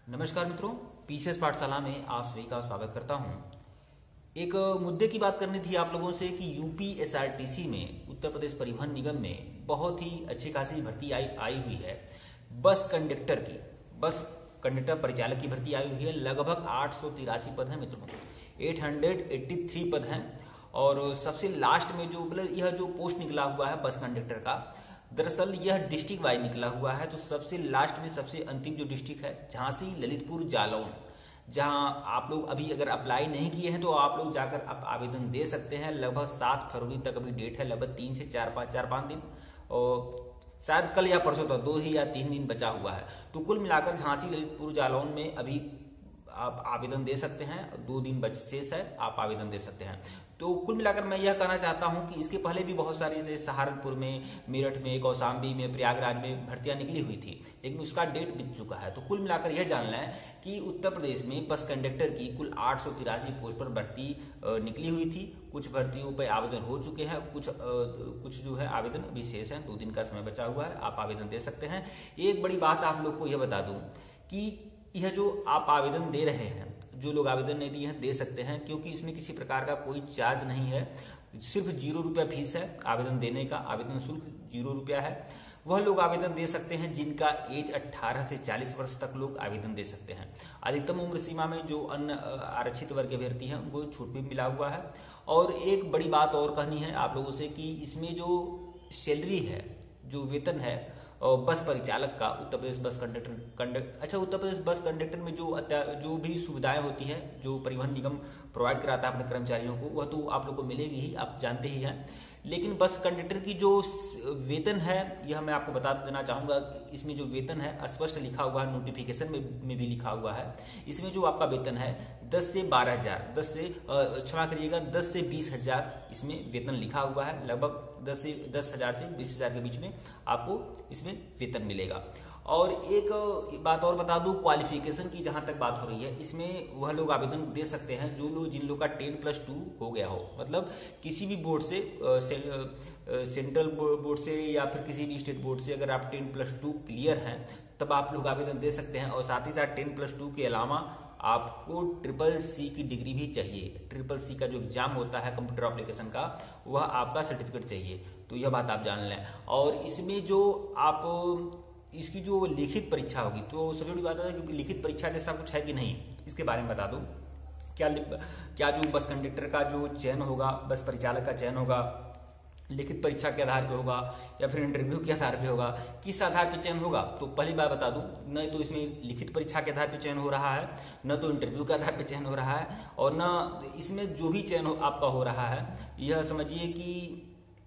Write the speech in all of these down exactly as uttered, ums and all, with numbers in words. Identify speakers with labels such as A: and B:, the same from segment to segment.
A: नमस्कार मित्रों, पीसीएस पाठशाला में आप सभी का स्वागत करता हूं। एक मुद्दे की बात करनी थी आप लोगों से कि यूपी एसआरटीसी में, उत्तर प्रदेश परिवहन निगम में बहुत ही अच्छी खासी भर्ती आई आई हुई है। बस कंडक्टर की, बस कंडक्टर परिचालक की भर्ती आई हुई है। लगभग आठ सौ तिरासी पद हैं मित्रों, आठ सौ तिरासी पद हैं। और सबसे लास्ट में जो मतलब यह जो पोस्ट निकला हुआ है बस कंडक्टर का, दरअसल यह डिस्ट्रिक्ट वाइज निकला हुआ है। तो सबसे लास्ट में सबसे अंतिम जो डिस्ट्रिक्ट है झांसी, ललितपुर, जालौन, जहां आप लोग अभी अगर अप्लाई नहीं किए हैं तो आप लोग जाकर आप आवेदन दे सकते हैं। लगभग सात फरवरी तक अभी डेट है, लगभग तीन से चार पाँच चार पाँच दिन और शायद कल या परसों तक दो ही या तीन दिन बचा हुआ है। तो कुल मिलाकर झांसी, ललितपुर, जालौन में अभी आप आवेदन दे सकते हैं। दो दिन बच शेष है, आप आवेदन दे सकते हैं। तो कुल मिलाकर मैं यह कहना चाहता हूं कि इसके पहले भी बहुत सारी जैसे सहारनपुर में, मेरठ में, कौशाम्बी में, प्रयागराज में भर्तियां निकली हुई थी, लेकिन उसका डेट बीत चुका है। तो कुल मिलाकर यह जानना है कि उत्तर प्रदेश में बस कंडक्टर की कुल आठ सौ तिरासी पोस्ट पर भर्ती निकली हुई थी। कुछ भर्तियों पर आवेदन हो चुके हैं, कुछ कुछ जो है आवेदन अभी शेष है। दो दिन का समय बचा हुआ है, आप आवेदन दे सकते हैं। एक बड़ी बात आप लोग को यह बता दूं कि यह जो आप आवेदन दे रहे हैं, जो लोग आवेदन नहीं दिए हैं दे सकते हैं, क्योंकि इसमें किसी प्रकार का कोई चार्ज नहीं है। सिर्फ जीरो रुपया फीस है आवेदन देने का, आवेदन शुल्क जीरो रुपया है। वह लोग आवेदन दे सकते हैं जिनका एज अठारह से चालीस वर्ष तक लोग आवेदन दे सकते हैं। अधिकतम उम्र सीमा में जो अन्य आरक्षित वर्ग के अभ्यर्थी हैं उनको छूट भी मिला हुआ है। और एक बड़ी बात और कहनी है आप लोगों से कि इसमें जो सैलरी है, जो वेतन है और बस परिचालक का, Uttar Pradesh bus conductor conduct अच्छा उत्तर प्रदेश बस कंडक्टर में जो जो भी सुविधाएं होती हैं, जो परिवहन निगम प्रोवाइड कराता है अपने कर्मचारियों को, वह तो आप लोग को मिलेगी ही, आप जानते ही हैं। लेकिन बस कंडक्टर की जो वेतन है, यह मैं आपको बता देना चाहूंगा। इसमें जो वेतन है स्पष्ट लिखा हुआ है, नोटिफिकेशन में, में भी लिखा हुआ है। इसमें जो आपका वेतन है दस से बारह हजार दस से क्षमा करिएगा दस से बीस हजार इसमें वेतन लिखा हुआ है। लगभग दस से दस हजार से बीस हजार के बीच में आपको इसमें वेतन मिलेगा। और एक बात और बता दूं, क्वालिफिकेशन की जहां तक बात हो रही है, इसमें वह लोग आवेदन दे सकते हैं जो लोग जिन लोग का टेन प्लस टू हो गया हो, मतलब किसी भी बोर्ड से, सेंट्रल बोर्ड से या फिर किसी भी स्टेट बोर्ड से अगर आप टेन प्लस टू क्लियर हैं तब आप लोग आवेदन दे सकते हैं। और साथ ही साथ टेन प्लस टू के अलावा आपको ट्रिपल सी की डिग्री भी चाहिए। ट्रिपल सी का जो एग्जाम होता है कंप्यूटर एप्लीकेशन का, वह आपका सर्टिफिकेट चाहिए। तो यह बात आप जान लें। और इसमें जो आप इसकी जो लिखित परीक्षा होगी, तो सबसे बड़ी बात है कि लिखित परीक्षा जैसा कुछ है कि नहीं, इसके बारे में बता दूं। क्या क्या जो बस कंडक्टर का जो चयन होगा, बस परिचालक का चयन होगा, लिखित परीक्षा के आधार पे होगा या फिर इंटरव्यू के आधार पे होगा, किस आधार पे चयन होगा? तो पहली बात बता दूं, न तो इसमें लिखित परीक्षा के आधार पे चयन हो रहा है, न तो इंटरव्यू के आधार पे चयन हो रहा है, और न इसमें जो भी चयन हो, आपका हो रहा है, यह समझिए कि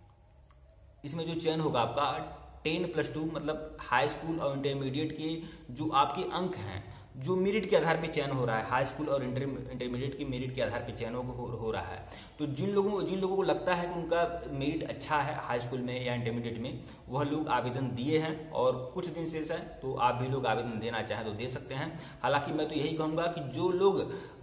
A: इसमें जो चयन होगा आपका टेन प्लस टू मतलब हाई स्कूल और इंटरमीडिएट के जो आपके अंक हैं, जो मेरिट के आधार पे चयन हो रहा है, हाई स्कूल और इंटरमीडिएट की मेरिट के आधार पे चयन हो, हो, हो रहा है। तो जिन लोगों जिन लोगों को लगता है कि उनका मेरिट अच्छा है हाई स्कूल में या इंटरमीडिएट में, वह लोग आवेदन दिए हैं और कुछ दिन शेष है, तो आप भी लोग आवेदन देना चाहें तो दे सकते हैं। हालांकि मैं तो यही कहूंगा कि जो लोग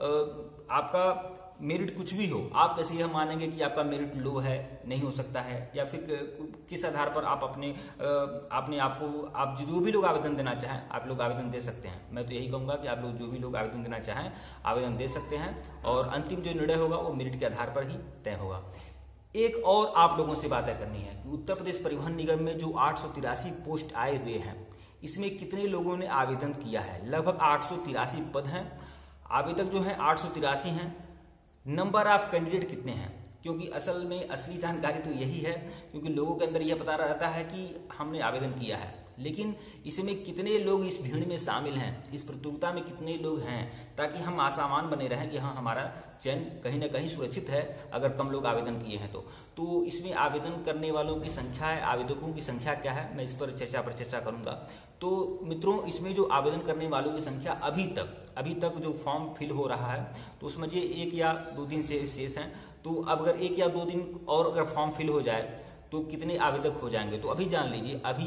A: आपका मेरिट कुछ भी हो, आप कैसे यह मानेंगे कि आपका मेरिट लो है, नहीं हो सकता है, या फिर किस आधार पर आप अपने अपने आप को, आप जो भी लोग आवेदन देना चाहें आप लोग आवेदन दे सकते हैं। मैं तो यही कहूंगा कि आप लोग जो भी लोग आवेदन देना चाहें आवेदन दे सकते हैं, और अंतिम जो निर्णय होगा वो मेरिट के आधार पर ही तय होगा। एक और आप लोगों से बातें करनी है कि उत्तर प्रदेश परिवहन निगम में जो आठ सौ तिरासी पोस्ट आए हुए हैं, इसमें कितने लोगों ने आवेदन किया है? लगभग आठ सौ तिरासी पद हैं, आवेदक जो है आठ सौ तिरासी हैं। नंबर ऑफ कैंडिडेट कितने हैं? क्योंकि असल में असली जानकारी तो यही है, क्योंकि लोगों के अंदर यह पता रहता है कि हमने आवेदन किया है, लेकिन इसमें कितने लोग इस भीड़ में शामिल हैं, इस प्रतियोगिता में कितने लोग हैं, ताकि हम आसामान बने रहें कि हाँ हमारा चयन कहीं ना कहीं सुरक्षित है अगर कम लोग आवेदन किए हैं तो। तो इसमें आवेदन करने वालों की संख्या है, आवेदकों की संख्या क्या है, मैं इस पर चर्चा पर चर्चा करूंगा। तो मित्रों, इसमें जो आवेदन करने वालों की संख्या अभी तक अभी तक जो फॉर्म फिल हो रहा है, तो समझिए एक या दो दिन से शेष हैं। तो अब अगर एक या दो दिन और अगर फॉर्म फिल हो जाए तो कितने आवेदक हो जाएंगे? तो अभी जान लीजिए, अभी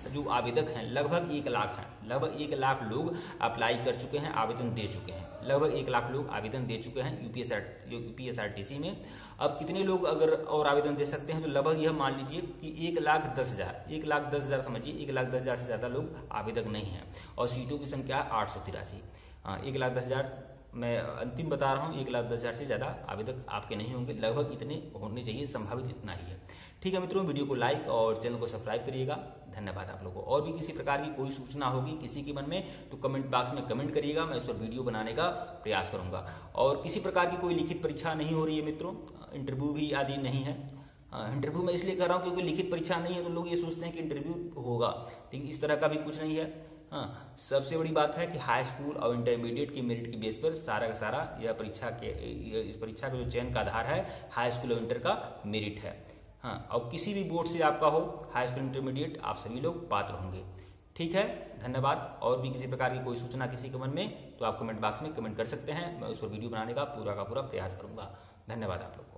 A: जो आवेदक हैं लगभग एक लाख हैं, लगभग एक लाख लोग अप्लाई कर चुके हैं, आवेदन दे चुके हैं, लगभग एक लाख लोग आवेदन दे चुके हैं यूपीएसआर यूपीएसआरटीसी में। अब कितने लोग अगर और आवेदन दे सकते हैं, तो लगभग यह मान लीजिए कि एक लाख दस हजार एक लाख दस हजार समझिए, एक लाख दस हजार से ज्यादा लोग आवेदक नहीं है और सीटों की संख्या है आठ सौ तिरासी। एक लाख दस हजार मैं अंतिम बता रहा हूँ, एक लाख दस हजार से ज्यादा आवेदक आपके नहीं होंगे, लगभग इतने होने चाहिए, संभावित इतना ही है। ठीक है मित्रों, वीडियो को लाइक और चैनल को सब्सक्राइब करिएगा। धन्यवाद आप लोगों को। और भी किसी प्रकार की कोई सूचना होगी किसी के मन में तो कमेंट बॉक्स में कमेंट करिएगा, मैं उस पर वीडियो बनाने का प्रयास करूंगा। और किसी प्रकार की कोई लिखित परीक्षा नहीं हो रही है मित्रों, इंटरव्यू भी आदि नहीं है। इंटरव्यू मैं इसलिए कर रहा हूँ क्योंकि लिखित परीक्षा नहीं है तो लोग ये सोचते हैं कि इंटरव्यू होगा, लेकिन इस तरह का भी कुछ नहीं है। हाँ, सबसे बड़ी बात है कि हाई स्कूल और इंटरमीडिएट की मेरिट की बेस पर सारा का सारा यह परीक्षा के इस परीक्षा का जो चयन का आधार है हाई स्कूल और इंटर का मेरिट है। हाँ, और किसी भी बोर्ड से आपका हो हाई स्कूल इंटरमीडिएट, आप सभी लोग पात्र होंगे। ठीक है, धन्यवाद। और भी किसी प्रकार की कोई सूचना किसी के मन में तो आप कमेंट बॉक्स में कमेंट कर सकते हैं, मैं उस पर वीडियो बनाने का पूरा का पूरा प्रयास करूंगा। धन्यवाद आप लोग।